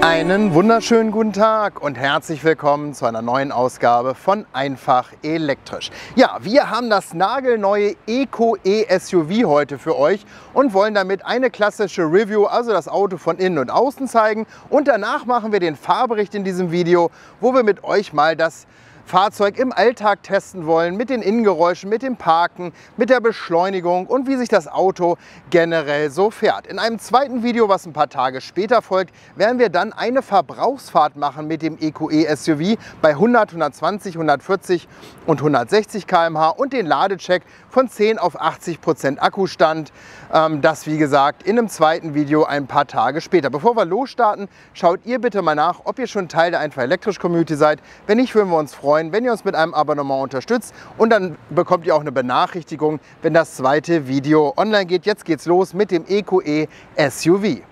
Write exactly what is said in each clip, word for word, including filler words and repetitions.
Einen wunderschönen guten Tag und herzlich willkommen zu einer neuen Ausgabe von Einfach Elektrisch. Ja, wir haben das nagelneue EcoE S U V heute für euch und wollen damit eine klassische Review, also das Auto von innen und außen zeigen. Und danach machen wir den Fahrbericht in diesem Video, wo wir mit euch mal das Fahrzeug im Alltag testen wollen, mit den Innengeräuschen, mit dem Parken, mit der Beschleunigung und wie sich das Auto generell so fährt. In einem zweiten Video, was ein paar Tage später folgt, werden wir dann eine Verbrauchsfahrt machen mit dem EcoE S U V bei hundert, hundertzwanzig, hundertvierzig und hundertsechzig Kilometer pro Stunde und den Ladecheck von zehn auf achtzig Prozent Akkustand. Das, wie gesagt, in einem zweiten Video ein paar Tage später. Bevor wir losstarten, schaut ihr bitte mal nach, ob ihr schon Teil der Einfach Elektrisch Community seid. Wenn nicht, würden wir uns freuen, wenn ihr uns mit einem Abonnement unterstützt, und dann bekommt ihr auch eine Benachrichtigung, wenn das zweite Video online geht. Jetzt geht's los mit dem EcoE S U V.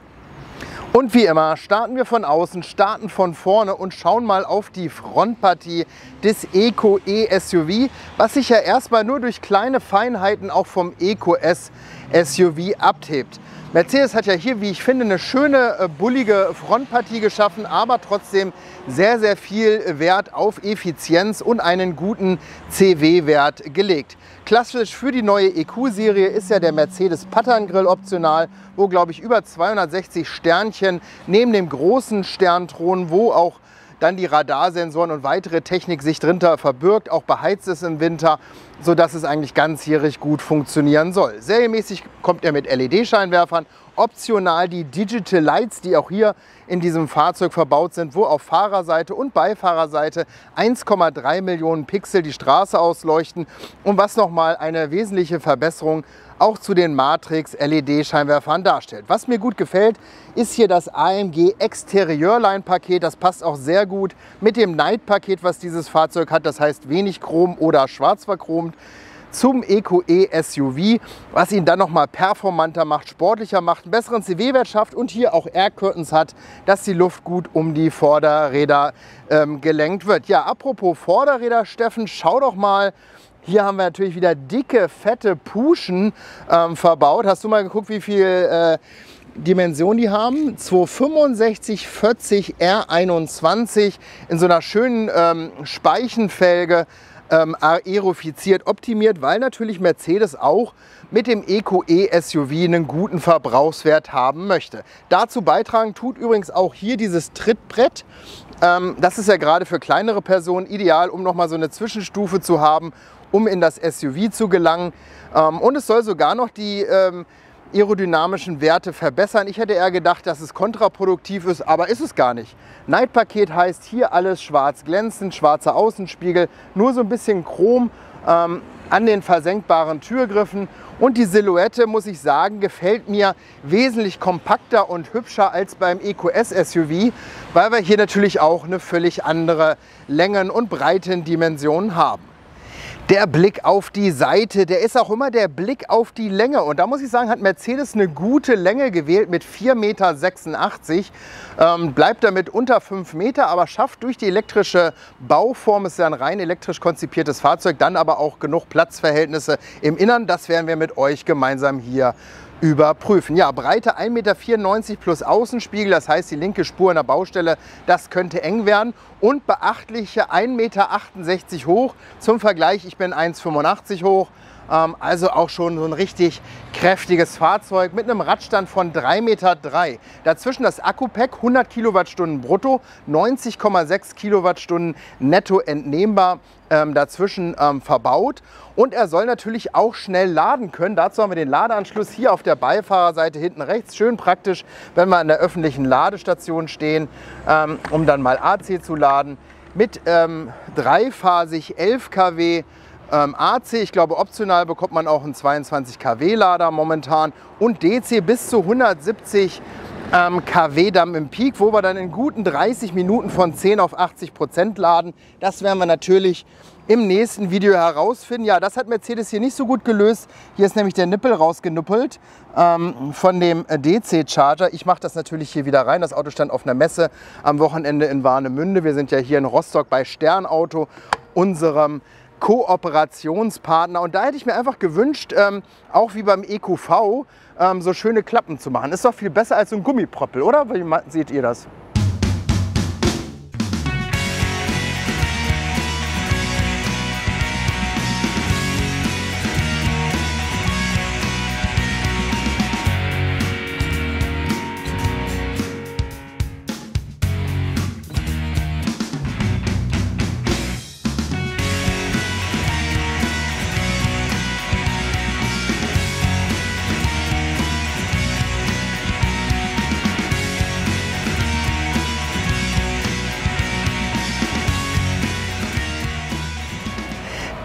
Und wie immer starten wir von außen, starten von vorne und schauen mal auf die Frontpartie des EcoE S U V, was sich ja erstmal nur durch kleine Feinheiten auch vom EcoS S U V abhebt. Mercedes hat ja hier, wie ich finde, eine schöne, bullige Frontpartie geschaffen, aber trotzdem sehr, sehr viel Wert auf Effizienz und einen guten C W-Wert gelegt. Klassisch für die neue E Q-Serie ist ja der Mercedes Patterngrill optional, wo, glaube ich, über zweihundertsechzig Sternchen neben dem großen Stern thronen, wo auch dann die Radarsensoren und weitere Technik sich drunter verbirgt, auch beheizt ist im Winter, sodass es eigentlich ganzjährig gut funktionieren soll. Serienmäßig kommt er mit L E D-Scheinwerfern, optional die Digital Lights, die auch hier in diesem Fahrzeug verbaut sind, wo auf Fahrerseite und Beifahrerseite eins Komma drei Millionen Pixel die Straße ausleuchten, und was nochmal eine wesentliche Verbesserung auch zu den Matrix L E D-Scheinwerfern darstellt. Was mir gut gefällt, ist hier das A M G Exteriörline-Paket. Das passt auch sehr gut mit dem Night-Paket, was dieses Fahrzeug hat. Das heißt wenig Chrom oder schwarz verchromt, zum EcoE S U V, was ihn dann nochmal performanter macht, sportlicher macht, einen besseren C W-Wert schafft und hier auch Air Curtains hat, dass die Luft gut um die Vorderräder ähm, gelenkt wird. Ja, apropos Vorderräder, Steffen, schau doch mal. Hier haben wir natürlich wieder dicke, fette Puschen ähm, verbaut. Hast du mal geguckt, wie viel äh, Dimension die haben? zweihundertfünfundsechzig vierzig R einundzwanzig in so einer schönen ähm, Speichenfelge, ähm, aerofiziert, optimiert, weil natürlich Mercedes auch mit dem EcoE S U V einen guten Verbrauchswert haben möchte. Dazu beitragen tut übrigens auch hier dieses Trittbrett. Ähm, das ist ja gerade für kleinere Personen ideal, um nochmal so eine Zwischenstufe zu haben, um in das S U V zu gelangen. Ähm, und es soll sogar noch die ähm, aerodynamischen Werte verbessern. Ich hätte eher gedacht, dass es kontraproduktiv ist, aber ist es gar nicht. Night-Paket heißt hier alles schwarz glänzend, schwarzer Außenspiegel, nur so ein bisschen Chrom ähm, an den versenkbaren Türgriffen. Und die Silhouette, muss ich sagen, gefällt mir wesentlich kompakter und hübscher als beim EcoS S U V, weil wir hier natürlich auch eine völlig andere Längen- und Breitendimension haben. Der Blick auf die Seite, der ist auch immer der Blick auf die Länge. Und da muss ich sagen, hat Mercedes eine gute Länge gewählt mit vier Komma sechsundachtzig Meter. Ähm, bleibt damit unter fünf Meter, aber schafft durch die elektrische Bauform, ist ja ein rein elektrisch konzipiertes Fahrzeug, dann aber auch genug Platzverhältnisse im Innern. Das werden wir mit euch gemeinsam hier überprüfen. Ja, Breite ein Komma vierundneunzig Meter plus Außenspiegel, das heißt die linke Spur in der Baustelle, das könnte eng werden, und beachtliche ein Komma achtundsechzig Meter hoch. Zum Vergleich, ich bin eins Komma fünfundachtzig hoch, ähm, also auch schon so ein richtig kräftiges Fahrzeug mit einem Radstand von drei Komma drei Meter. Dazwischen das Akku-Pack, hundert Kilowattstunden brutto, neunzig Komma sechs Kilowattstunden netto entnehmbar ähm, dazwischen ähm, verbaut. Und er soll natürlich auch schnell laden können. Dazu haben wir den Ladeanschluss hier auf der Beifahrerseite hinten rechts. Schön praktisch, wenn wir an der öffentlichen Ladestation stehen, ähm, um dann mal A C zu laden. Mit ähm, dreiphasig elf Kilowatt ähm, A C. Ich glaube, optional bekommt man auch einen zweiundzwanzig Kilowatt Lader momentan. Und D C bis zu hundertsiebzig ähm, Kilowatt dann im Peak, wo wir dann in guten dreißig Minuten von zehn auf achtzig Prozent laden. Das werden wir natürlich im nächsten Video herausfinden. Ja, das hat Mercedes hier nicht so gut gelöst. Hier ist nämlich der Nippel rausgenuppelt ähm, von dem D C-Charger. Ich mache das natürlich hier wieder rein. Das Auto stand auf einer Messe am Wochenende in Warnemünde. Wir sind ja hier in Rostock bei Sternauto, unserem Kooperationspartner. Und da hätte ich mir einfach gewünscht, ähm, auch wie beim E Q V, ähm, so schöne Klappen zu machen. Ist doch viel besser als so ein Gummiproppel, oder? Wie seht ihr das?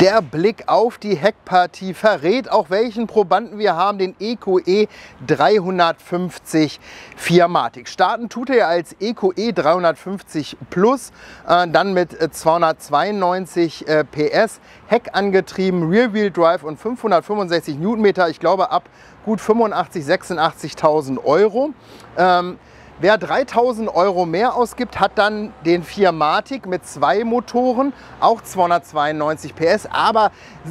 Der Blick auf die Heckpartie verrät auch, welchen Probanden wir haben, den E Q E dreihundertfünfzig viermatic. Starten tut er als E Q E dreihundertfünfzig Plus, äh, dann mit zweihundertzweiundneunzig äh, P S, Heck angetrieben, Rear-Wheel Drive und fünfhundertfünfundsechzig Newtonmeter, ich glaube ab gut fünfundachtzig, sechsundachtzigtausend Euro. Ähm, Wer dreitausend Euro mehr ausgibt, hat dann den viermatic mit zwei Motoren, auch zweihundertzweiundneunzig P S, aber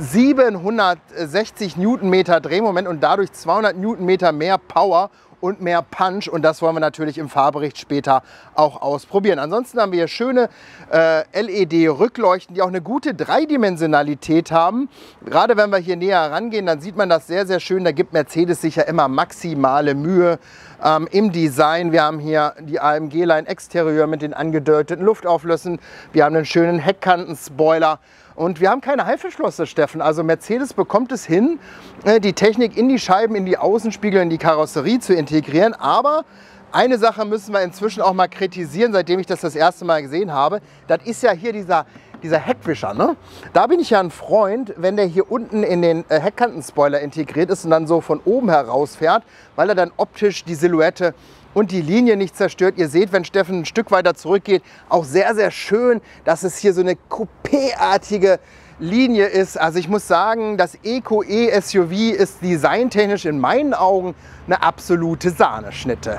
siebenhundertsechzig Newtonmeter Drehmoment und dadurch zweihundert Newtonmeter mehr Power und mehr Punch, und das wollen wir natürlich im Fahrbericht später auch ausprobieren. Ansonsten haben wir hier schöne äh, L E D-Rückleuchten, die auch eine gute Dreidimensionalität haben. Gerade wenn wir hier näher rangehen, dann sieht man das sehr, sehr schön. Da gibt Mercedes sich ja immer maximale Mühe ähm, im Design. Wir haben hier die A M G-Line Exterieur mit den angedeuteten Luftauflössen. Wir haben einen schönen Heckkantenspoiler. Und wir haben keine Heifenschlosse, Steffen. Also Mercedes bekommt es hin, die Technik in die Scheiben, in die Außenspiegel, in die Karosserie zu integrieren. Aber eine Sache müssen wir inzwischen auch mal kritisieren, seitdem ich das das erste Mal gesehen habe. Das ist ja hier dieser, dieser Heckwischer, ne? Da bin ich ja ein Freund, wenn der hier unten in den Heckkantenspoiler integriert ist und dann so von oben heraus fährt, weil er dann optisch die Silhouette und die Linie nicht zerstört. Ihr seht, wenn Steffen ein Stück weiter zurückgeht, auch sehr, sehr schön, dass es hier so eine Coupé-artige Linie ist. Also ich muss sagen, das E Q E S U V ist designtechnisch in meinen Augen eine absolute Sahneschnitte.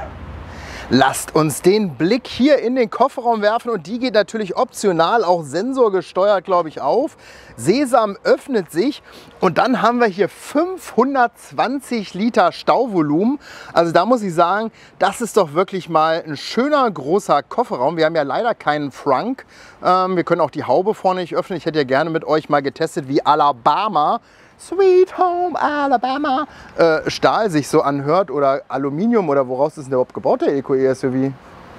Lasst uns den Blick hier in den Kofferraum werfen, und die geht natürlich optional, auch sensorgesteuert, glaube ich, auf. Sesam öffnet sich und dann haben wir hier fünfhundertzwanzig Liter Stauvolumen. Also da muss ich sagen, das ist doch wirklich mal ein schöner großer Kofferraum. Wir haben ja leider keinen Frunk. Ähm, wir können auch die Haube vorne nicht öffnen. Ich hätte ja gerne mit euch mal getestet, wie Alabama, Sweet Home Alabama, äh, Stahl sich so anhört, oder Aluminium, oder woraus ist denn überhaupt gebaut, der E Q E S U V?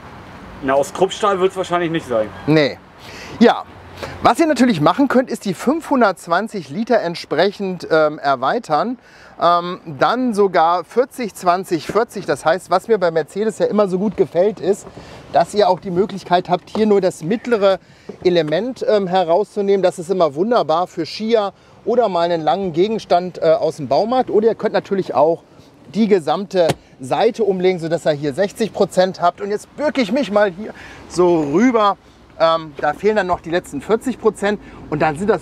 Na, aus Kruppstahl wird es wahrscheinlich nicht sein. Nee. Ja, was ihr natürlich machen könnt, ist die fünfhundertzwanzig Liter entsprechend ähm, erweitern. Ähm, dann sogar vierzig, zwanzig, vierzig. Das heißt, was mir bei Mercedes ja immer so gut gefällt, ist, dass ihr auch die Möglichkeit habt, hier nur das mittlere Element ähm, herauszunehmen. Das ist immer wunderbar für Skier oder mal einen langen Gegenstand äh, aus dem Baumarkt. Oder ihr könnt natürlich auch die gesamte Seite umlegen, sodass ihr hier sechzig Prozent habt. Und jetzt bürge ich mich mal hier so rüber. Ähm, da fehlen dann noch die letzten vierzig Prozent. Und dann sind das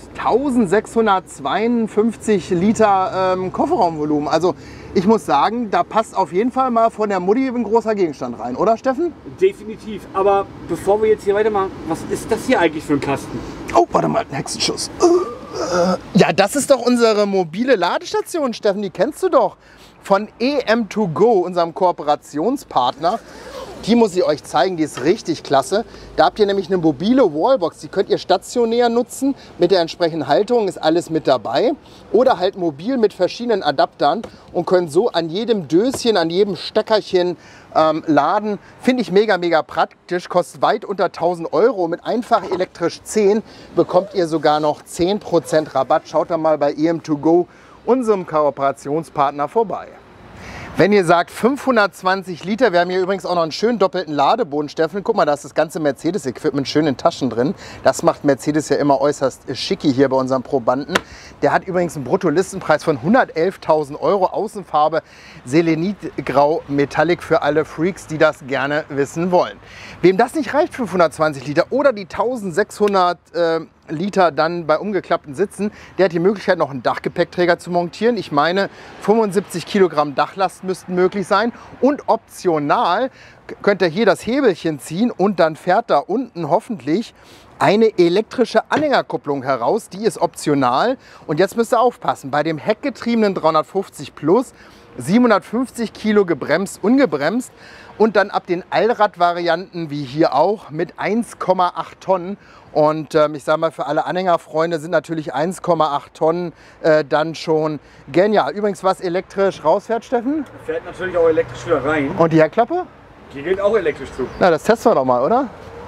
eintausendsechshundertzweiundfünfzig Liter ähm, Kofferraumvolumen. Also ich muss sagen, da passt auf jeden Fall mal von der Mutti ein großer Gegenstand rein, oder Steffen? Definitiv. Aber bevor wir jetzt hier weitermachen, was ist das hier eigentlich für ein Kasten? Oh, warte mal, ein Hexenschuss. Ja, das ist doch unsere mobile Ladestation, Steffen, die kennst du doch. Von E M zwei Go, unserem Kooperationspartner. Die muss ich euch zeigen, die ist richtig klasse. Da habt ihr nämlich eine mobile Wallbox, die könnt ihr stationär nutzen. Mit der entsprechenden Halterung ist alles mit dabei. Oder halt mobil mit verschiedenen Adaptern und könnt so an jedem Döschen, an jedem Steckerchen ähm, laden. Finde ich mega, mega praktisch. Kostet weit unter tausend Euro. Mit einfach elektrisch zehn bekommt ihr sogar noch zehn Prozent Rabatt. Schaut da mal bei E M zwei Go, unserem Kooperationspartner, vorbei. Wenn ihr sagt fünfhundertzwanzig Liter, wir haben hier übrigens auch noch einen schönen doppelten Ladeboden, Steffen. Guck mal, da ist das ganze Mercedes-Equipment schön in Taschen drin. Das macht Mercedes ja immer äußerst schicki hier bei unserem Probanden. Der hat übrigens einen Bruttolistenpreis von hundertelftausend Euro, Außenfarbe Selenitgrau Metallic für alle Freaks, die das gerne wissen wollen. Wem das nicht reicht, fünfhundertzwanzig Liter oder die eintausendsechshundert äh, Liter dann bei umgeklappten Sitzen, der hat die Möglichkeit, noch einen Dachgepäckträger zu montieren. Ich meine, fünfundsiebzig Kilogramm Dachlast müssten möglich sein. Und optional könnt ihr hier das Hebelchen ziehen und dann fährt da unten hoffentlich eine elektrische Anhängerkupplung heraus. Die ist optional. Und jetzt müsst ihr aufpassen, bei dem heckgetriebenen dreihundertfünfzig Plus, siebenhundertfünfzig Kilo gebremst, ungebremst, und dann ab den Allrad-Varianten wie hier auch mit eins Komma acht Tonnen. Und ähm, ich sage mal, für alle Anhängerfreunde sind natürlich eins Komma acht Tonnen äh, dann schon genial. Übrigens, was elektrisch rausfährt, Steffen? Fährt natürlich auch elektrisch wieder rein. Und die Heckklappe? Die geht auch elektrisch zu. Na, das testen wir doch mal, oder?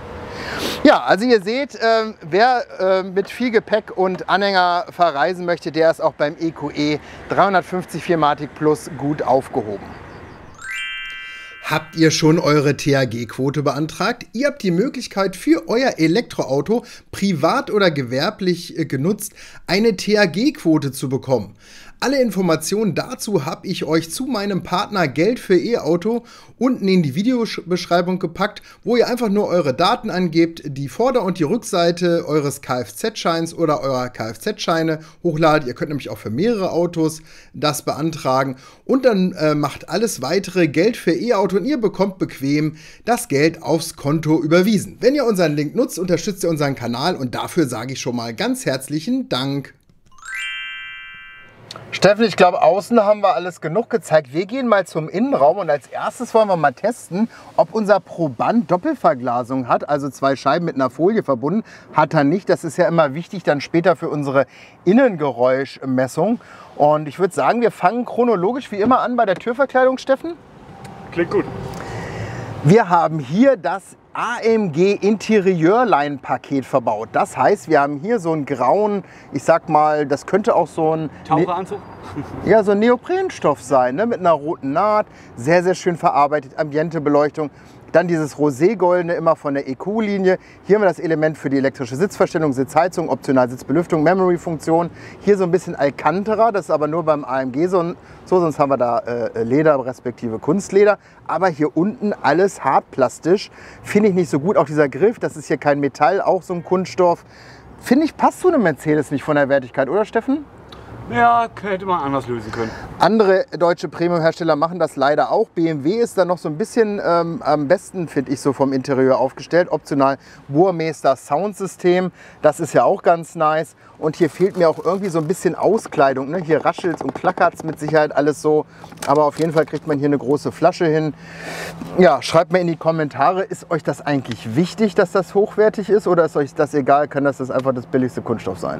Ja, also ihr seht, äh, wer äh, mit viel Gepäck und Anhänger verreisen möchte, der ist auch beim E Q E dreihundertfünfzig viermatic Plus gut aufgehoben. Habt ihr schon eure T H G-Quote beantragt? Ihr habt die Möglichkeit, für euer Elektroauto, privat oder gewerblich äh, genutzt, eine T H G-Quote zu bekommen. Alle Informationen dazu habe ich euch zu meinem Partner Geld für E-Auto unten in die Videobeschreibung gepackt, wo ihr einfach nur eure Daten angebt, die Vorder- und die Rückseite eures Kfz-Scheins oder eurer Kfz-Scheine hochladet. Ihr könnt nämlich auch für mehrere Autos das beantragen und dann äh, macht alles weitere Geld für E-Auto und ihr bekommt bequem das Geld aufs Konto überwiesen. Wenn ihr unseren Link nutzt, unterstützt ihr unseren Kanal und dafür sage ich schon mal ganz herzlichen Dank. Steffen, ich glaube, außen haben wir alles genug gezeigt. Wir gehen mal zum Innenraum und als erstes wollen wir mal testen, ob unser Proband Doppelverglasung hat, also zwei Scheiben mit einer Folie verbunden. Hat er nicht. Das ist ja immer wichtig dann später für unsere Innengeräuschmessung. Und ich würde sagen, wir fangen chronologisch wie immer an bei der Türverkleidung, Steffen. Klingt gut. Wir haben hier das A M G Interieurline-Paket verbaut. Das heißt, wir haben hier so einen grauen, ich sag mal, das könnte auch so ein Taucheranzug? Ja, so ein Neoprenstoff sein, ne? Mit einer roten Naht, sehr, sehr schön verarbeitet, Ambientebeleuchtung. Dann dieses Roségoldene immer von der E Q-Linie. Hier haben wir das Element für die elektrische Sitzverstellung, Sitzheizung, optional Sitzbelüftung, Memory-Funktion. Hier so ein bisschen Alcantara, das ist aber nur beim A M G so, so sonst haben wir da äh, Leder respektive Kunstleder. Aber hier unten alles hartplastisch. Finde ich nicht so gut. Auch dieser Griff, das ist hier kein Metall, auch so ein Kunststoff. Finde ich, passt zu einem Mercedes nicht von der Wertigkeit, oder Steffen? Ja, hätte man anders lösen können. Andere deutsche Premium-Hersteller machen das leider auch. B M W ist da noch so ein bisschen ähm, am besten, finde ich, so vom Interieur aufgestellt. Optional Burmester Soundsystem, das ist ja auch ganz nice. Und hier fehlt mir auch irgendwie so ein bisschen Auskleidung. Ne? Hier raschelt und klackert es mit Sicherheit alles so. Aber auf jeden Fall kriegt man hier eine große Flasche hin. Ja, schreibt mir in die Kommentare, ist euch das eigentlich wichtig, dass das hochwertig ist? Oder ist euch das egal? Kann das, das einfach das billigste Kunststoff sein?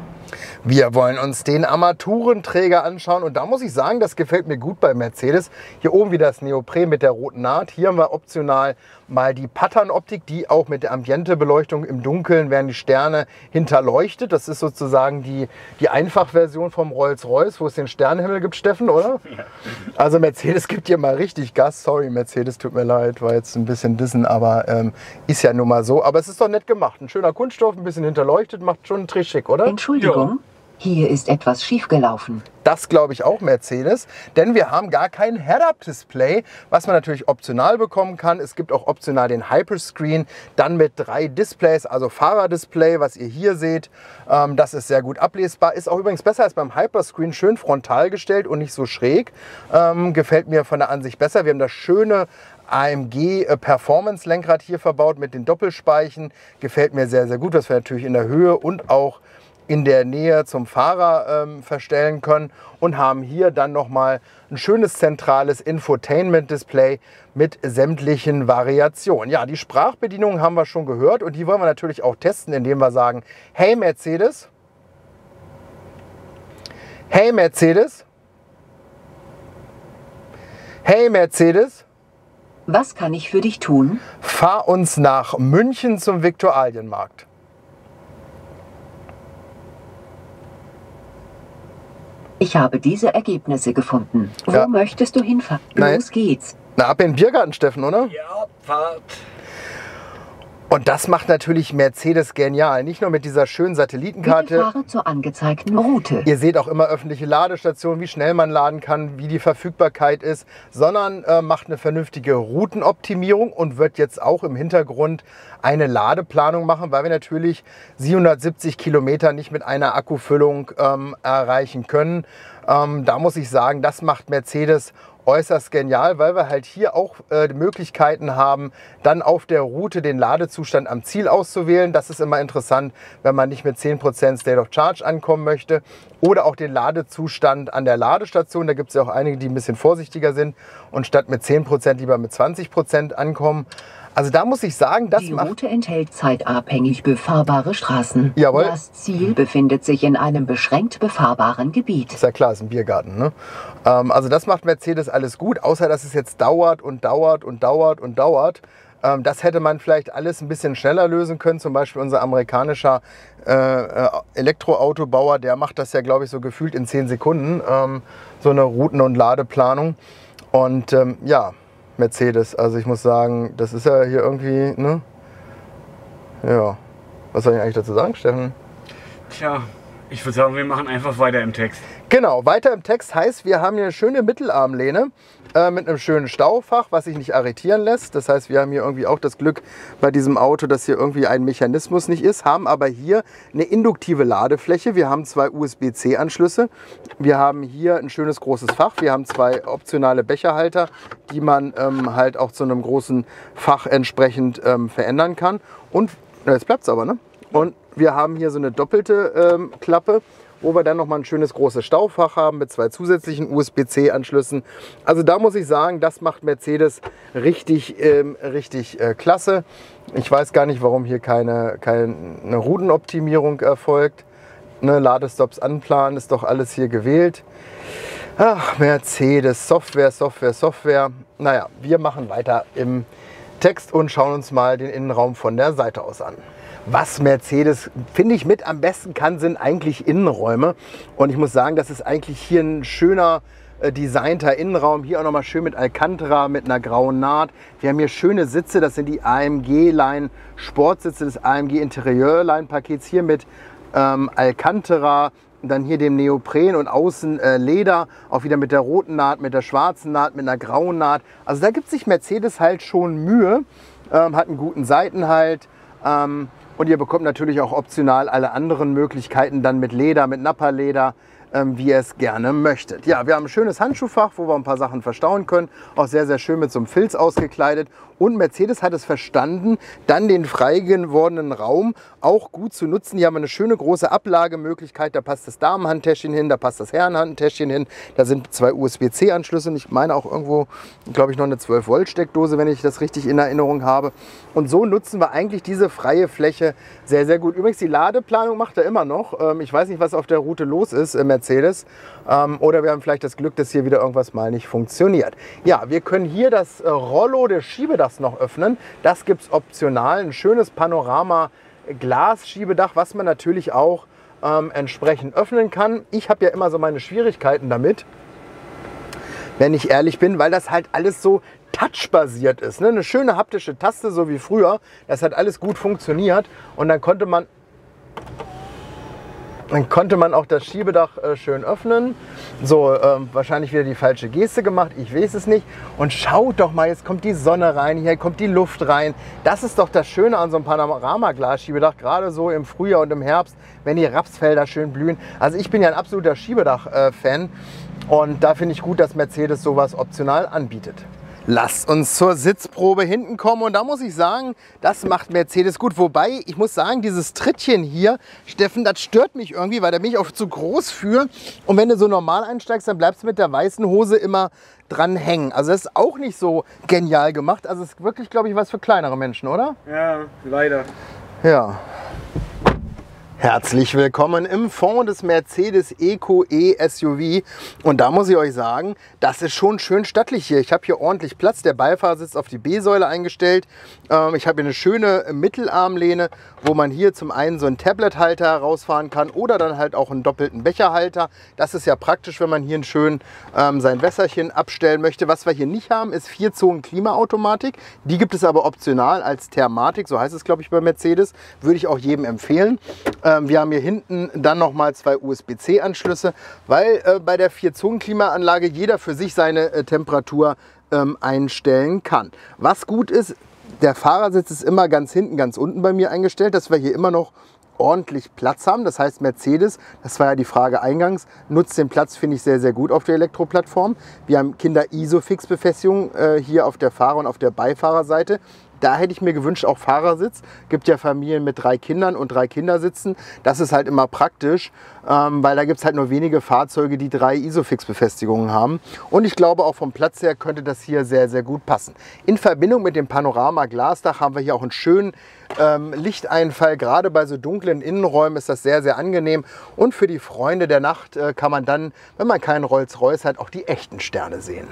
Wir wollen uns den Armaturenträger anschauen und da muss ich sagen, das gefällt mir gut bei Mercedes. Hier oben wieder das Neopren mit der roten Naht. Hier haben wir optional mal die Patternoptik, die auch mit der Ambientebeleuchtung im Dunkeln werden die Sterne hinterleuchtet. Das ist sozusagen die, die Einfachversion vom Rolls-Royce, wo es den Sternenhimmel gibt, Steffen, oder? Ja. Also Mercedes gibt hier mal richtig Gas. Sorry Mercedes, tut mir leid, war jetzt ein bisschen dissen, aber ähm, ist ja nun mal so. Aber es ist doch nett gemacht. Ein schöner Kunststoff, ein bisschen hinterleuchtet, macht schon einen Trick schick, oder? Entschuldigung. Ja. Hier ist etwas schiefgelaufen. Das glaube ich auch Mercedes, denn wir haben gar kein Head-Up-Display, was man natürlich optional bekommen kann. Es gibt auch optional den Hyperscreen, dann mit drei Displays, also Fahrerdisplay, was ihr hier seht. Ähm, das ist sehr gut ablesbar. Ist auch übrigens besser als beim Hyperscreen, schön frontal gestellt und nicht so schräg. Ähm, gefällt mir von der Ansicht besser. Wir haben das schöne A M G Performance Lenkrad hier verbaut mit den Doppelspeichen. Gefällt mir sehr, sehr gut, was wir natürlich in der Höhe und auch in der Nähe zum Fahrer ähm, verstellen können und haben hier dann nochmal ein schönes zentrales Infotainment-Display mit sämtlichen Variationen. Ja, die Sprachbedienung haben wir schon gehört und die wollen wir natürlich auch testen, indem wir sagen, hey Mercedes, hey Mercedes, hey Mercedes, was kann ich für dich tun? Fahr uns nach München zum Viktualienmarkt. Ich habe diese Ergebnisse gefunden. Wo ja. möchtest du hinfahren? Nein. Los geht's. Na, ab in den Biergarten, Steffen, oder? Ja, Fahrt. Und das macht natürlich Mercedes genial. Nicht nur mit dieser schönen Satellitenkarte. Bitte fahre zur angezeigten Route. Ihr seht auch immer öffentliche Ladestationen, wie schnell man laden kann, wie die Verfügbarkeit ist, sondern äh, macht eine vernünftige Routenoptimierung und wird jetzt auch im Hintergrund eine Ladeplanung machen, weil wir natürlich siebenhundertsiebzig Kilometer nicht mit einer Akkufüllung ähm, erreichen können. Ähm, da muss ich sagen, das macht Mercedes äußerst genial, weil wir halt hier auch äh, die Möglichkeiten haben, dann auf der Route den Ladezustand am Ziel auszuwählen. Das ist immer interessant, wenn man nicht mit zehn Prozent State of Charge ankommen möchte. Oder auch den Ladezustand an der Ladestation. Da gibt es ja auch einige, die ein bisschen vorsichtiger sind und statt mit zehn Prozent lieber mit zwanzig Prozent ankommen. Also da muss ich sagen, das Die macht... Route enthält zeitabhängig befahrbare Straßen. Jawohl. Das Ziel befindet sich in einem beschränkt befahrbaren Gebiet. Ist ja klar, ist ein Biergarten. Ne? Ähm, also das macht Mercedes alles gut, außer dass es jetzt dauert und dauert und dauert und dauert. Ähm, das hätte man vielleicht alles ein bisschen schneller lösen können. Zum Beispiel unser amerikanischer äh, Elektroautobauer, der macht das ja, glaube ich, so gefühlt in zehn Sekunden. Ähm, so eine Routen- und Ladeplanung. Und ähm, ja... Mercedes. Also ich muss sagen, das ist ja hier irgendwie, ne? Ja. Was soll ich eigentlich dazu sagen, Steffen? Tja, ich würde sagen, wir machen einfach weiter im Text. Genau, weiter im Text heißt, wir haben hier eine schöne Mittelarmlehne äh, mit einem schönen Staufach, was sich nicht arretieren lässt. Das heißt, wir haben hier irgendwie auch das Glück bei diesem Auto, dass hier irgendwie ein Mechanismus nicht ist, haben aber hier eine induktive Ladefläche. Wir haben zwei U S B C Anschlüsse. Wir haben hier ein schönes großes Fach. Wir haben zwei optionale Becherhalter, die man ähm, halt auch zu einem großen Fach entsprechend ähm, verändern kann. Und, na, jetzt bleibt es aber, ne? Und wir haben hier so eine doppelte ähm, Klappe, wo wir dann nochmal ein schönes großes Staufach haben mit zwei zusätzlichen U S B C Anschlüssen. Also da muss ich sagen, das macht Mercedes richtig, ähm, richtig äh, klasse. Ich weiß gar nicht, warum hier keine, keine Routenoptimierung erfolgt. Ne, Ladestops anplanen, ist doch alles hier gewählt. Ach, Mercedes, Software, Software, Software. Naja, wir machen weiter im Text und schauen uns mal den Innenraum von der Seite aus an. Was Mercedes, finde ich, mit am besten kann, sind eigentlich Innenräume. Und ich muss sagen, das ist eigentlich hier ein schöner, äh, designter Innenraum. Hier auch nochmal schön mit Alcantara, mit einer grauen Naht. Wir haben hier schöne Sitze, das sind die A M G-Line Sportsitze des A M G Interieur-Line-Pakets. Hier mit ähm, Alcantara, dann hier dem Neopren und außen äh, Leder. Auch wieder mit der roten Naht, mit der schwarzen Naht, mit einer grauen Naht. Also da gibt sich Mercedes halt schon Mühe. Ähm, hat einen guten Seitenhalt. Ähm, Und ihr bekommt natürlich auch optional alle anderen Möglichkeiten dann mit Leder, mit Nappa-Leder, ähm, wie ihr es gerne möchtet. Ja, wir haben ein schönes Handschuhfach, wo wir ein paar Sachen verstauen können. Auch sehr, sehr schön mit so einem Filz ausgekleidet. Und Mercedes hat es verstanden, dann den frei gewordenen Raum auch gut zu nutzen. Hier haben wir eine schöne große Ablagemöglichkeit. Da passt das Damenhandtäschchen hin, da passt das Herrenhandtäschchen hin. Da sind zwei U S B C Anschlüsse. Und ich meine auch irgendwo, glaube ich, noch eine zwölf Volt Steckdose, wenn ich das richtig in Erinnerung habe. Und so nutzen wir eigentlich diese freie Fläche sehr, sehr gut. Übrigens, die Ladeplanung macht er immer noch. Ich weiß nicht, was auf der Route los ist, Mercedes. Oder wir haben vielleicht das Glück, dass hier wieder irgendwas mal nicht funktioniert. Ja, wir können hier das Rollo des Schiebedachs noch öffnen. Das gibt es optional. Ein schönes Panorama-Glas-Schiebedach, was man natürlich auch ähm, entsprechend öffnen kann. Ich habe ja immer so meine Schwierigkeiten damit, wenn ich ehrlich bin, weil das halt alles so touchbasiert ist. Ne? Eine schöne haptische Taste, so wie früher. Das hat alles gut funktioniert. Und dann konnte man Dann konnte man auch das Schiebedach äh, schön öffnen. So, ähm, wahrscheinlich wieder die falsche Geste gemacht, ich weiß es nicht. Und schaut doch mal, jetzt kommt die Sonne rein, hier kommt die Luft rein. Das ist doch das Schöne an so einem Panorama-Glas-Schiebedach, gerade so im Frühjahr und im Herbst, wenn die Rapsfelder schön blühen. Also ich bin ja ein absoluter Schiebedach-Fan und da finde ich gut, dass Mercedes sowas optional anbietet. Lasst uns zur Sitzprobe hinten kommen und da muss ich sagen, das macht Mercedes gut. Wobei, ich muss sagen, dieses Trittchen hier, Steffen, das stört mich irgendwie, weil da bin ich auch zu groß für. Und wenn du so normal einsteigst, dann bleibst du mit der weißen Hose immer dran hängen. Also das ist auch nicht so genial gemacht. Also es ist wirklich, glaube ich, was für kleinere Menschen, oder? Ja, leider. Ja. Herzlich willkommen im Fond des Mercedes Eco E S U V und da muss ich euch sagen, das ist schon schön stattlich hier. Ich habe hier ordentlich Platz, der Beifahrer sitzt auf die B-Säule eingestellt. Ähm, ich habe hier eine schöne Mittelarmlehne, wo man hier zum einen so einen Tablet-Halter herausfahren kann oder dann halt auch einen doppelten Becherhalter. Das ist ja praktisch, wenn man hier schön ähm, sein Wässerchen abstellen möchte. Was wir hier nicht haben, ist vier Zonen Klimaautomatik. Die gibt es aber optional als Thermatik, so heißt es, glaube ich, bei Mercedes. Würde ich auch jedem empfehlen. Wir haben hier hinten dann nochmal zwei U S B C Anschlüsse, weil äh, bei der Vier-Zonen-Klimaanlage jeder für sich seine äh, Temperatur ähm, einstellen kann. Was gut ist, der Fahrersitz ist immer ganz hinten, ganz unten bei mir eingestellt, dass wir hier immer noch ordentlich Platz haben. Das heißt, Mercedes, das war ja die Frage eingangs, nutzt den Platz, finde ich, sehr, sehr gut auf der Elektroplattform. Wir haben Kinder-Isofix-Befestigung äh, hier auf der Fahrer- und auf der Beifahrerseite. Da hätte ich mir gewünscht, auch Fahrersitz. Gibt ja Familien mit drei Kindern und drei Kindersitzen. Das ist halt immer praktisch, ähm, weil da gibt es halt nur wenige Fahrzeuge, die drei Isofix-Befestigungen haben. Und ich glaube, auch vom Platz her könnte das hier sehr, sehr gut passen. In Verbindung mit dem Panorama-Glasdach haben wir hier auch einen schönen ähm, Lichteinfall. Gerade bei so dunklen Innenräumen ist das sehr, sehr angenehm. Und für die Freunde der Nacht äh, kann man dann, wenn man keinen Rolls-Royce hat, auch die echten Sterne sehen.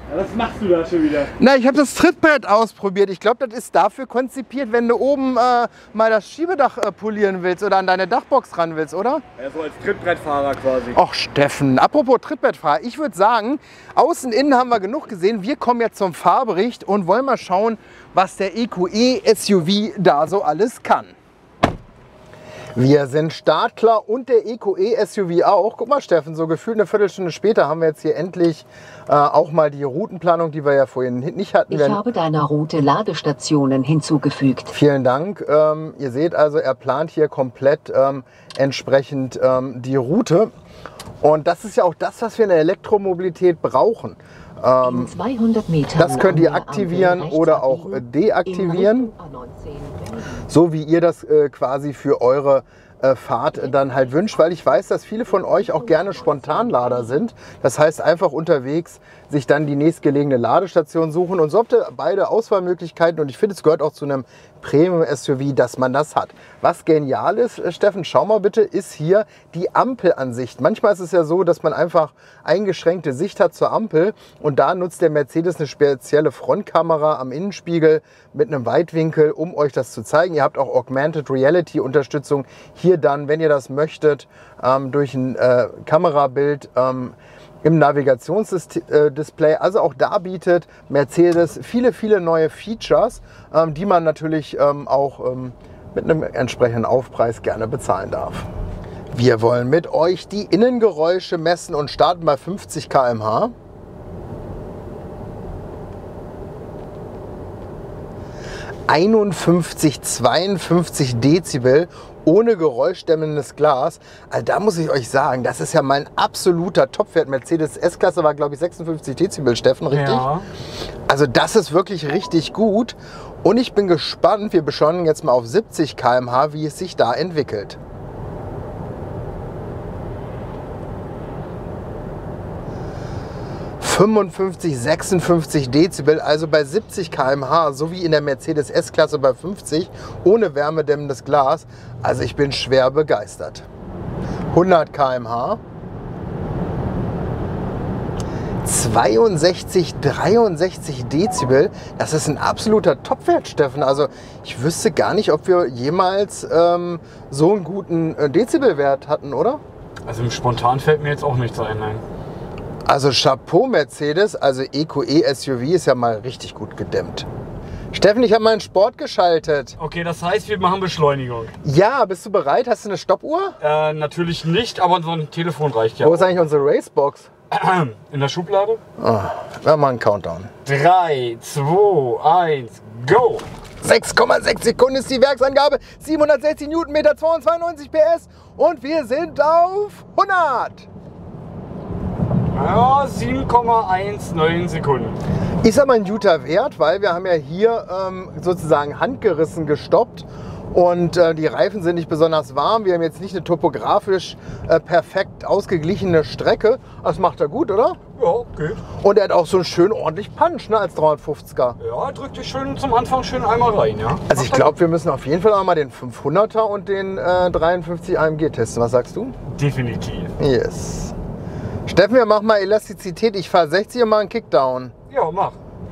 Ja, was machst du da schon wieder? Na, ich habe das Trittbrett ausprobiert. Ich glaube, das ist dafür konzipiert, wenn du oben äh, mal das Schiebedach äh, polieren willst oder an deine Dachbox ran willst, oder? Ja, so als Trittbrettfahrer quasi. Och, Steffen, apropos Trittbrettfahrer, ich würde sagen, außen, innen haben wir genug gesehen. Wir kommen jetzt zum Fahrbericht und wollen mal schauen, was der E Q E S U V da so alles kann. Wir sind startklar und der E Q E S U V auch. Guck mal, Steffen, so gefühlt eine Viertelstunde später haben wir jetzt hier endlich äh, auch mal die Routenplanung, die wir ja vorhin nicht hatten. Ich wir habe deiner Route Ladestationen hinzugefügt. Vielen Dank. Ähm, ihr seht also, er plant hier komplett ähm, entsprechend ähm, die Route. Und das ist ja auch das, was wir in der Elektromobilität brauchen. Ähm, In zweihundert Metern das könnt ihr an der aktivieren Ampel oder rechts auch äh, abbiegen, deaktivieren. in Richtung A neunzehn. So wie ihr das äh, quasi für eure äh, Fahrt äh, dann halt wünscht, weil ich weiß, dass viele von euch auch gerne Spontanlader sind. Das heißt, einfach unterwegs sich dann die nächstgelegene Ladestation suchen, und so habt ihr beide Auswahlmöglichkeiten, und ich finde, es gehört auch zu einem Premium-S U V, dass man das hat. Was genial ist, äh, Steffen, schau mal bitte, ist hier die Ampelansicht. Manchmal ist es ja so, dass man einfach eingeschränkte Sicht hat zur Ampel, und da nutzt der Mercedes eine spezielle Frontkamera am Innenspiegel mit einem Weitwinkel, um euch das zu zeigen. Ihr habt auch Augmented Reality Unterstützung hier dann, wenn ihr das möchtet, ähm, durch ein äh, Kamerabild ähm, im Navigationsdisplay. Also auch da bietet Mercedes viele, viele neue Features, ähm, die man natürlich ähm, auch ähm, mit einem entsprechenden Aufpreis gerne bezahlen darf. Wir wollen mit euch die Innengeräusche messen und starten bei fünfzig Kilometer pro Stunde. einundfünfzig, zweiundfünfzig Dezibel ohne geräuschdämmendes Glas. Also da muss ich euch sagen, das ist ja mein absoluter Topwert. Mercedes S-Klasse war, glaube ich, sechsundfünfzig Dezibel, Steffen, richtig? Ja. Also das ist wirklich richtig gut, und ich bin gespannt, wir beschleunigen jetzt mal auf siebzig Kilometer pro Stunde, wie es sich da entwickelt. fünfundfünfzig, sechsundfünfzig Dezibel, also bei siebzig Kilometer pro Stunde, so wie in der Mercedes S-Klasse bei fünfzig, ohne wärmedämmendes Glas. Also ich bin schwer begeistert. hundert Kilometer pro Stunde. zweiundsechzig, dreiundsechzig Dezibel, das ist ein absoluter Topwert, Steffen. Also ich wüsste gar nicht, ob wir jemals ähm, so einen guten äh, Dezibelwert hatten, oder? Also im Spontan fällt mir jetzt auch nichts ein, nein. Also Chapeau Mercedes, also E Q E S U V ist ja mal richtig gut gedämmt. Steffen, ich habe meinen Sport geschaltet. Okay, das heißt, wir machen Beschleunigung. Ja, bist du bereit? Hast du eine Stoppuhr? Äh, natürlich nicht, aber so ein Telefon reicht ja. Wo ist eigentlich unsere Racebox? In der Schublade? Oh, wir machen einen Countdown. drei, zwei, eins, go! sechs Komma sechs Sekunden ist die Werksangabe, siebenhundertsechzig Newtonmeter, zweihundertzweiundneunzig P S, und wir sind auf hundert. Ja, sieben Komma neunzehn Sekunden. Ist aber ein guter Wert, weil wir haben ja hier ähm, sozusagen handgerissen gestoppt, und äh, die Reifen sind nicht besonders warm. Wir haben jetzt nicht eine topografisch äh, perfekt ausgeglichene Strecke. Das macht er gut, oder? Ja, geht. Und er hat auch so einen schön ordentlich Punch, ne, als dreihundertfünfziger. Ja, drück dich schön zum Anfang schön einmal rein, ja. Also ich glaube, wir müssen auf jeden Fall einmal den fünfhunderter und den äh, dreiundfünfzig A M G testen. Was sagst du? Definitiv. Yes. Steffen, wir machen mal Elastizität. Ich fahre sechzig und mache einen Kickdown. Ja, mach.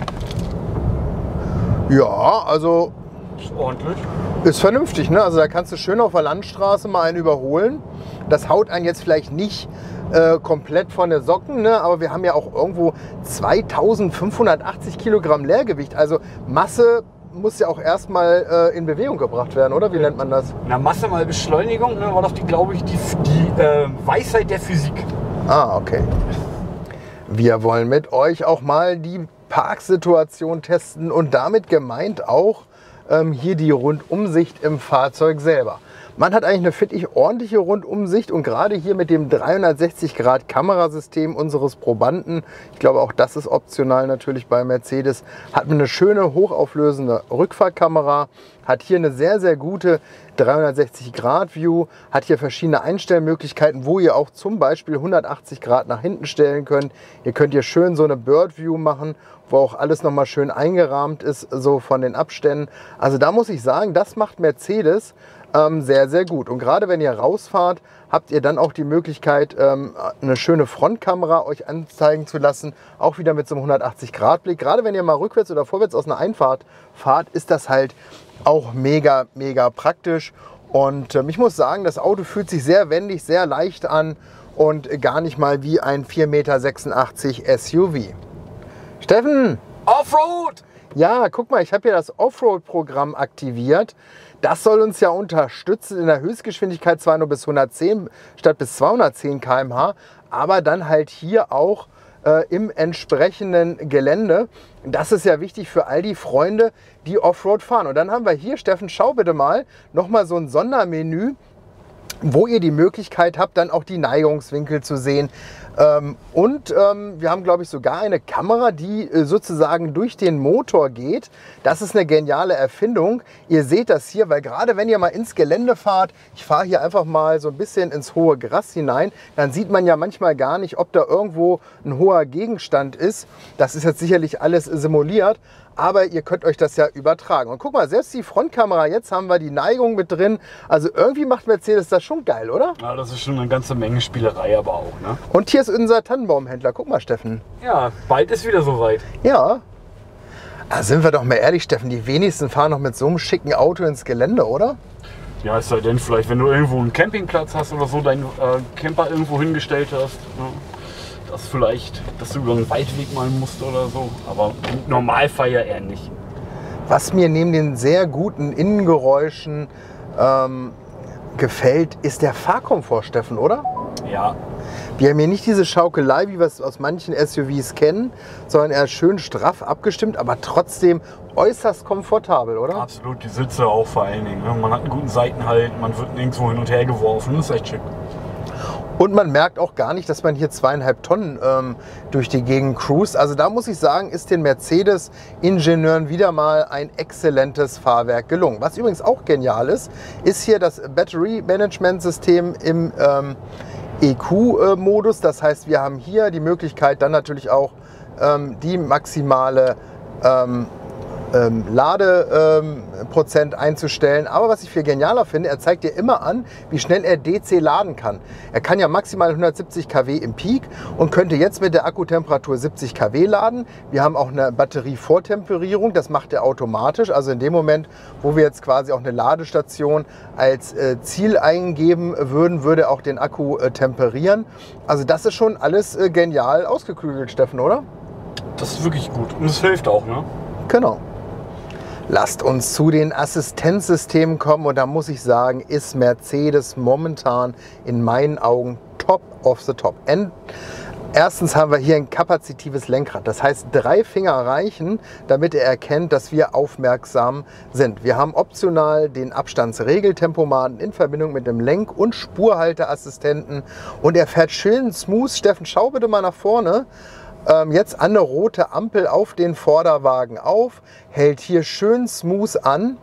Ja, also Ist ordentlich. ist vernünftig, ne? Also da kannst du schön auf der Landstraße mal einen überholen. Das haut einen jetzt vielleicht nicht äh, komplett von der Socken, ne? Aber wir haben ja auch irgendwo zweitausendfünfhundertachtzig Kilogramm Leergewicht. Also Masse muss ja auch erstmal äh, in Bewegung gebracht werden, oder? Wie nennt man das? Na, Masse mal Beschleunigung, ne, war doch die, glaube ich, die, die äh, Weisheit der Physik. Ah, okay. Wir wollen mit euch auch mal die Parksituation testen und damit gemeint auch ähm, hier die Rundumsicht im Fahrzeug selber. Man hat eigentlich eine fittig ordentliche Rundumsicht, und gerade hier mit dem dreihundertsechzig Grad Kamerasystem unseres Probanden, ich glaube auch das ist optional natürlich bei Mercedes, hat man eine schöne hochauflösende Rückfahrkamera, hat hier eine sehr, sehr gute dreihundertsechzig Grad View, hat hier verschiedene Einstellmöglichkeiten, wo ihr auch zum Beispiel hundertachtzig Grad nach hinten stellen könnt. Ihr könnt hier schön so eine Bird View machen, wo auch alles nochmal schön eingerahmt ist, so von den Abständen. Also da muss ich sagen, das macht Mercedes ähm, sehr, sehr gut. Und gerade wenn ihr rausfahrt, habt ihr dann auch die Möglichkeit, ähm, eine schöne Frontkamera euch anzeigen zu lassen. Auch wieder mit so einem hundertachtzig Grad Blick. Gerade wenn ihr mal rückwärts oder vorwärts aus einer Einfahrt fahrt, ist das halt auch mega, mega praktisch. Und ähm, ich muss sagen, das Auto fühlt sich sehr wendig, sehr leicht an und gar nicht mal wie ein vier Meter sechsundachtzig S U V. Steffen! Offroad! Ja, guck mal, ich habe hier das Offroad-Programm aktiviert. Das soll uns ja unterstützen in der Höchstgeschwindigkeit, zwar nur bis hundertzehn statt bis zweihundertzehn Kilometer pro Stunde, aber dann halt hier auch äh, im entsprechenden Gelände. Das ist ja wichtig für all die Freunde, die Offroad fahren. Und dann haben wir hier, Steffen, schau bitte mal, nochmal so ein Sondermenü, wo ihr die Möglichkeit habt, dann auch die Neigungswinkel zu sehen. Ähm, und ähm, wir haben, glaube ich, sogar eine Kamera, die äh, sozusagen durch den Motor geht. Das ist eine geniale Erfindung. Ihr seht das hier, weil gerade wenn ihr mal ins Gelände fahrt, ich fahre hier einfach mal so ein bisschen ins hohe Gras hinein, dann sieht man ja manchmal gar nicht, ob da irgendwo ein hoher Gegenstand ist. Das ist jetzt sicherlich alles simuliert. Aber ihr könnt euch das ja übertragen. Und guck mal, selbst die Frontkamera, jetzt haben wir die Neigung mit drin. Also irgendwie macht Mercedes das schon geil, oder? Ja, das ist schon eine ganze Menge Spielerei aber auch, ne? Und hier ist unser Tannenbaumhändler. Guck mal, Steffen. Ja, bald ist wieder soweit. Ja. Also sind wir doch mal ehrlich, Steffen, die wenigsten fahren noch mit so einem schicken Auto ins Gelände, oder? Ja, es sei denn, vielleicht, wenn du irgendwo einen Campingplatz hast oder so, deinen äh, Camper irgendwo hingestellt hast. Ne? Das vielleicht, dass du über einen Waldweg mal musst oder so, aber im Normalfall ja eher nicht. Was mir neben den sehr guten Innengeräuschen ähm, gefällt, ist der Fahrkomfort, Steffen, oder? Ja. Wir haben hier nicht diese Schaukelei, wie wir es aus manchen S U Vs kennen, sondern eher schön straff abgestimmt, aber trotzdem äußerst komfortabel, oder? Absolut, die Sitze auch vor allen Dingen. Ne? Man hat einen guten Seitenhalt, man wird nirgendwo hin und her geworfen, das ist echt schick. Und man merkt auch gar nicht, dass man hier zweieinhalb Tonnen ähm, durch die Gegend cruist. Also da muss ich sagen, ist den Mercedes-Ingenieuren wieder mal ein exzellentes Fahrwerk gelungen. Was übrigens auch genial ist, ist hier das Battery-Management-System im ähm, E Q-Modus. Das heißt, wir haben hier die Möglichkeit, dann natürlich auch ähm, die maximale ähm, Ähm, Ladeprozent ähm, einzustellen. Aber was ich viel genialer finde, er zeigt dir immer an, wie schnell er D C laden kann. Er kann ja maximal hundertsiebzig Kilowatt im Peak und könnte jetzt mit der Akkutemperatur siebzig Kilowatt laden. Wir haben auch eine Batterievortemperierung, das macht er automatisch. Also in dem Moment, wo wir jetzt quasi auch eine Ladestation als äh, Ziel eingeben würden, würde auch den Akku äh, temperieren. Also das ist schon alles äh, genial ausgeklügelt, Steffen, oder? Das ist wirklich gut und es hilft auch, ne? Genau. Lasst uns zu den Assistenzsystemen kommen und da muss ich sagen, ist Mercedes momentan in meinen Augen top of the top. And erstens haben wir hier ein kapazitives Lenkrad. Das heißt, drei Finger reichen, damit er erkennt, dass wir aufmerksam sind. Wir haben optional den Abstandsregeltempomaten in Verbindung mit dem Lenk- und Spurhalteassistenten und er fährt schön smooth. Steffen, schau bitte mal nach vorne. Jetzt an eine rote Ampel auf den Vorderwagen auf, hält hier schön smooth an.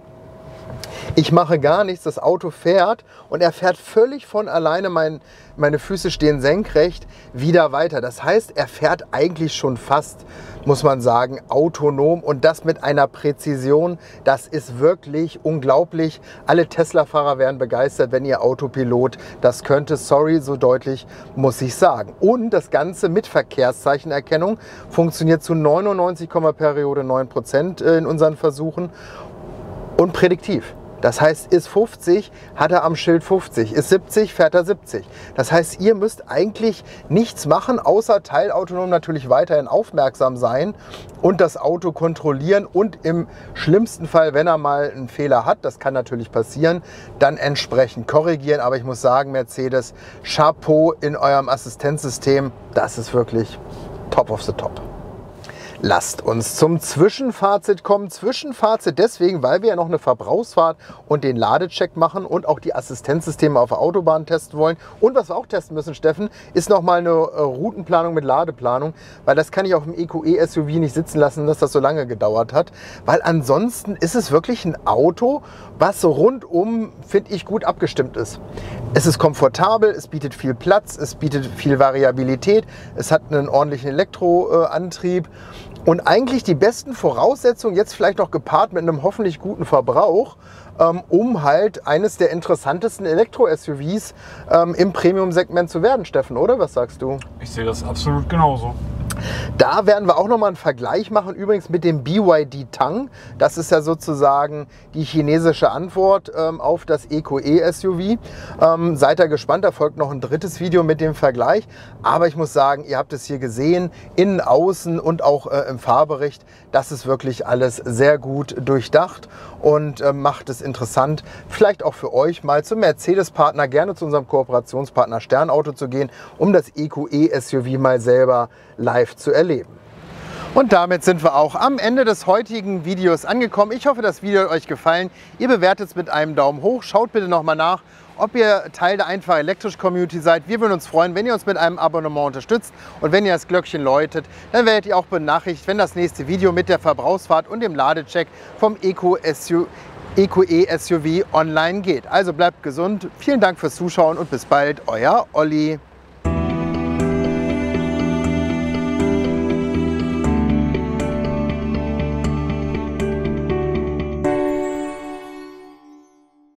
Ich mache gar nichts, das Auto fährt und er fährt völlig von alleine, mein, meine Füße stehen senkrecht, wieder weiter. Das heißt, er fährt eigentlich schon fast, muss man sagen, autonom und das mit einer Präzision, das ist wirklich unglaublich. Alle Tesla-Fahrer wären begeistert, wenn ihr Autopilot das könnte. Sorry, so deutlich muss ich sagen. Und das Ganze mit Verkehrszeichenerkennung funktioniert zu neunundneunzig, Periode neun Prozent in unseren Versuchen und prädiktiv. Das heißt, ist fünfzig, hat er am Schild fünfzig, ist siebzig, fährt er siebzig. Das heißt, ihr müsst eigentlich nichts machen, außer teilautonom natürlich weiterhin aufmerksam sein und das Auto kontrollieren und im schlimmsten Fall, wenn er mal einen Fehler hat, das kann natürlich passieren, dann entsprechend korrigieren. Aber ich muss sagen, Mercedes, Chapeau in eurem Assistenzsystem, das ist wirklich top of the top. Lasst uns zum Zwischenfazit kommen. Zwischenfazit deswegen, weil wir ja noch eine Verbrauchsfahrt und den Ladecheck machen und auch die Assistenzsysteme auf der Autobahn testen wollen. Und was wir auch testen müssen, Steffen, ist nochmal eine Routenplanung mit Ladeplanung, weil das kann ich auf dem E Q E S U V nicht sitzen lassen, dass das so lange gedauert hat. Weil ansonsten ist es wirklich ein Auto, was rundum, finde ich, gut abgestimmt ist. Es ist komfortabel, es bietet viel Platz, es bietet viel Variabilität, es hat einen ordentlichen Elektroantrieb und eigentlich die besten Voraussetzungen, jetzt vielleicht noch gepaart mit einem hoffentlich guten Verbrauch, um halt eines der interessantesten Elektro-S U Vs im Premium-Segment zu werden, Steffen, oder? Was sagst du? Ich sehe das absolut genauso. Da werden wir auch nochmal einen Vergleich machen, übrigens mit dem B Y D Tang. Das ist ja sozusagen die chinesische Antwort ähm, auf das EcoE-S U V. Ähm, seid ihr gespannt, da folgt noch ein drittes Video mit dem Vergleich. Aber ich muss sagen, ihr habt es hier gesehen, innen, außen und auch äh, im Fahrbericht. Das ist wirklich alles sehr gut durchdacht und äh, macht es interessant, vielleicht auch für euch mal zum Mercedes-Partner, gerne zu unserem Kooperationspartner Sternauto zu gehen, um das EcoE-S U V mal selber live zu erleben. Und damit sind wir auch am Ende des heutigen Videos angekommen. Ich hoffe, das Video hat euch gefallen. Ihr bewertet es mit einem Daumen hoch. Schaut bitte nochmal nach, ob ihr Teil der Einfach Elektrisch Community seid. Wir würden uns freuen, wenn ihr uns mit einem Abonnement unterstützt. Und wenn ihr das Glöckchen läutet, dann werdet ihr auch benachrichtigt, wenn das nächste Video mit der Verbrauchsfahrt und dem Ladecheck vom EcoE-S U V online geht. Also bleibt gesund. Vielen Dank fürs Zuschauen und bis bald. Euer Olli.